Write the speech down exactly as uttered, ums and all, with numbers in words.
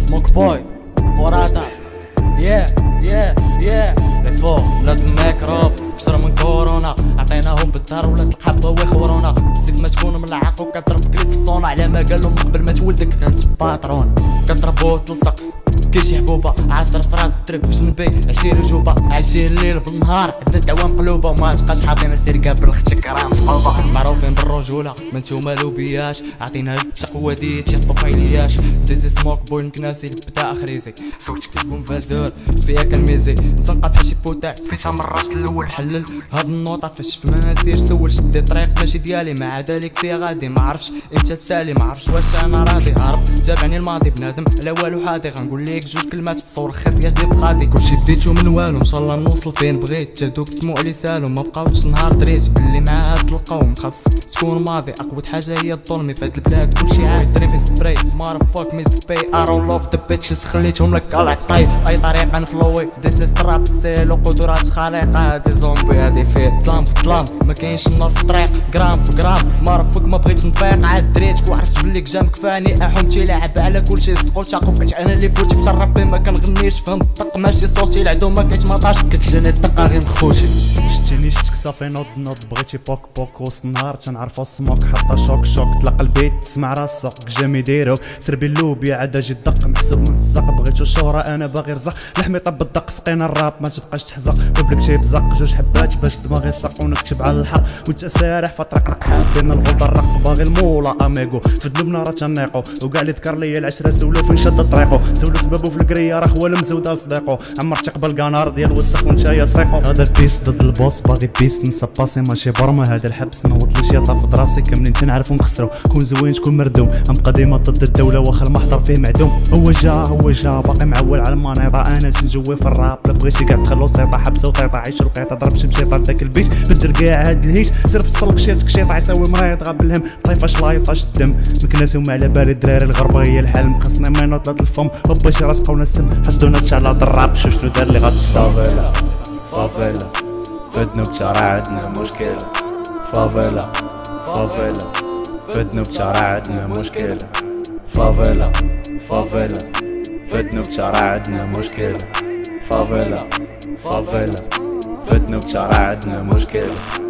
سموك بوي وراتا يا يا يا لي فوق ولاد الميكروب اكثر من كورونا عطيناهم بالدار ولاد الحبه ويخورونا بزيد ما تكون ملعق وكضرب كليت في الصونا على ما قالهم من قبل ما تولدك كانت باطرون كضربو وتلصق كي شي حبوبه عاصر فراس ترك في جنبي عشرين رجوبه عايشين الليل بالنهار عندنا دعوه مقلوبه وما تبقاش حاطين سيركا بالختك راه مقلوبه معروفين بالرجوله ما نتوما لوبياش عطينا التقوى ديت يا طفيلياش ديزي سموك بوي مكناسي بدا اخريزي صوتك كيكون فازور فيها كالميزي زنقه بحال شي فوتاع فيتها من الراس الاول حلل هاد النوطه فاش في مناسير سول شدي طريق ماشي ديالي مع ذلك فيها غادي ما عرفش امتى تسالي ما عرفش واش انا راضي هرب تابعني الماضي بنادم على والو حاضي غنقول ليك جوج كلمات تصور خاصيات لي فخادي كلشي بديتو من والو ان شاء الله نوصل فين بغيت جادوك الدموع لي سالو ما بقاوش نهار دريت باللي مع هاد القوم خاصك تكون ماضي اقوى حاجه هي الظلم في هاد البلاد كلشي عاد دريم از براي مار فوك ميز باي اي دون لوف ذا بيتشز خليتهم لك على طيب اي طريقه نفلوي ديس ستراب سيلو قدرات خارقه هادي زومبي هادي فيه ظلام في ظلام ما كاينش النار في الطريق جرام في جرام مار فوك ما بغيتش نفيق عاد دريتك وعرفت بلي جام كفاني احومتي لاعب على كلشي تقول شاقو كنت انا اللي فوتي في الرابي ما كنغنيش فهم الطق ماشي صوتي العدو ما كيتمطاش كتجيني الطاقه غير مخوتي شتيني شتك صافي نوض نوض بغيتي بوك بوك وسط النهار تنعرفو السموك حتى شوك شوك تلقى البيت تسمع راسك جامي ديروك سربي اللوبيا عاد اجي الدق محسوب من الزق بغيتو شهرة انا باغي رزق لحمي طب الدق سقينا الراب ما تبقاش تحزق ببلك شي بزق جوج حبات باش دماغي تسق ونكتب على الحق وانت سارح في طريق نقحاب بين الغلطه الرق باغي المولا اميغو في ذنوبنا راه تنيقو وكاع اللي ذكر ليا العشره سولو فين شد طريقو سولو سبابو في الكريه راه خوال مزوده لصديقو عمرتي قبل كانار ديال وسخ وانت يا صيقو هذا البيس ضد البوس باغي بيس نسى باسي ماشي برما هذا الحبس نوض لي شي طاف دراسي كاملين تنعرفو نخسرو كون زوين تكون مردوم ام قديمه ضد الدوله واخا المحضر فيه معدوم هو جا هو جا باقي معول على المانيطه انا تنجوي في الراب لا بغيتي كاع تخلو سيطه حبس وطيطه عيش القيطه ضرب شمشيطه داك البيت بدل كاع هاد الهيت سير في السلق شيط كشيطه يساوي مريض غاب الهم طيفه شلايطه الدم مكناسي وما على بالي الدراري الغربه هي الحلم خاصنا ما ينوض الفم هوبا شي راس قونا السم حسدونا تشعل الراب شو شنو دار اللي غتستافيلا فافيلا فدنوب ترى عندنا مشكله فافيلا فافيلا فدنوب ترى عندنا مشكله فافيلا فافيلا فدنوب ترى عندنا مشكله فافيلا فافيلا فدنوب ترى عندنا مشكله